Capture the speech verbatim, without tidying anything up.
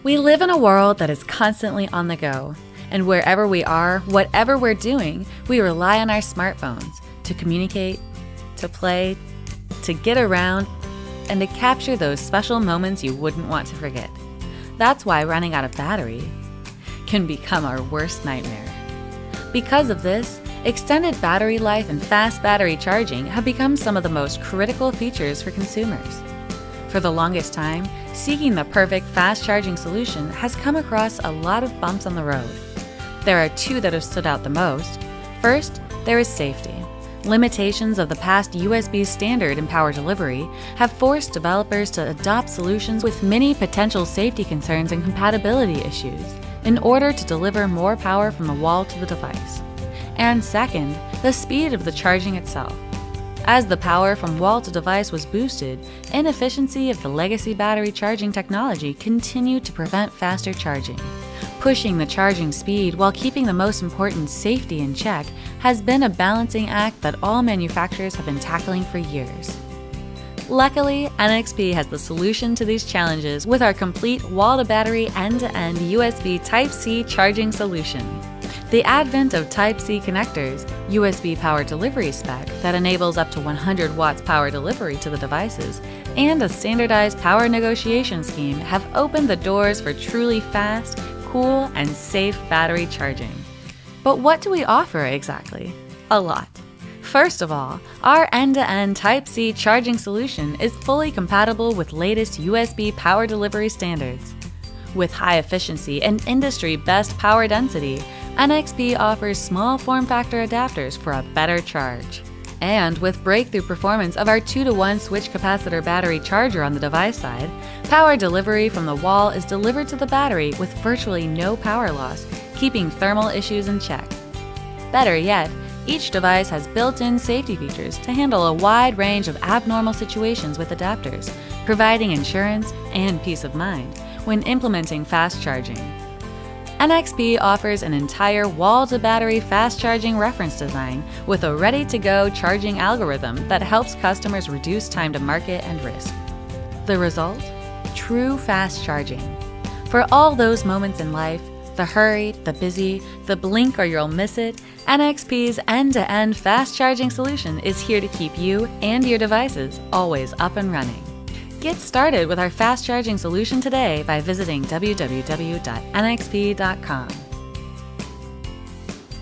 We live in a world that is constantly on the go, and wherever we are, whatever we're doing, we rely on our smartphones to communicate, to play, to get around, and to capture those special moments you wouldn't want to forget. That's why running out of battery can become our worst nightmare. Because of this, extended battery life and fast battery charging have become some of the most critical features for consumers. For the longest time, seeking the perfect fast charging solution has come across a lot of bumps on the road. There are two that have stood out the most. First, there is safety. Limitations of the past U S B standard in power delivery have forced developers to adopt solutions with many potential safety concerns and compatibility issues in order to deliver more power from the wall to the device. And second, the speed of the charging itself. As the power from wall to device was boosted, inefficiency of the legacy battery charging technology continued to prevent faster charging. Pushing the charging speed while keeping the most important safety in check has been a balancing act that all manufacturers have been tackling for years. Luckily, N X P has the solution to these challenges with our complete wall-to-battery end-to-end U S B Type-C charging solution. The advent of Type-C connectors, U S B power delivery spec that enables up to one hundred watts power delivery to the devices, and a standardized power negotiation scheme have opened the doors for truly fast, cool, and safe battery charging. But what do we offer exactly? A lot. First of all, our end-to-end Type-C charging solution is fully compatible with latest U S B power delivery standards. With high efficiency and industry-best power density, N X P offers small form factor adapters for a better charge. And with breakthrough performance of our two to one switch capacitor battery charger on the device side, power delivery from the wall is delivered to the battery with virtually no power loss, keeping thermal issues in check. Better yet, each device has built-in safety features to handle a wide range of abnormal situations with adapters, providing insurance and peace of mind when implementing fast charging. N X P offers an entire wall-to-battery fast charging reference design with a ready-to-go charging algorithm that helps customers reduce time to market and risk. The result? True fast charging. For all those moments in life, the hurry, the busy, the blink or you'll miss it, N X P's end-to-end fast charging solution is here to keep you and your devices always up and running. Get started with our fast charging solution today by visiting w w w dot n x p dot com.